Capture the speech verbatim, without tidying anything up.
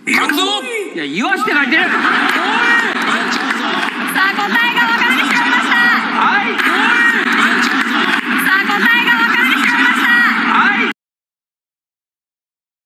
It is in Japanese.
カツオ。いや、言わして書いてる。